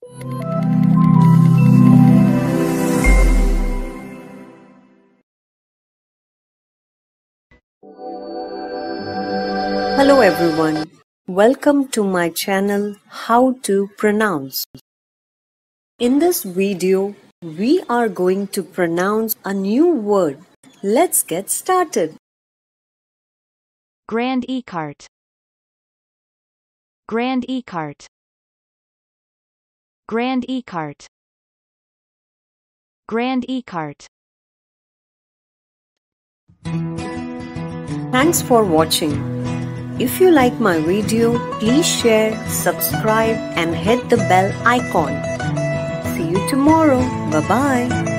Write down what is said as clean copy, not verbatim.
Hello everyone, welcome to my channel How to Pronounce. In this video, we are going to pronounce a new word. Let's get started. Grand Ecart. Grand Ecart. Grand Ecart. Grand Ecart. Thanks for watching. If you like my video, please share, subscribe and hit the bell icon. See you tomorrow. Bye-bye.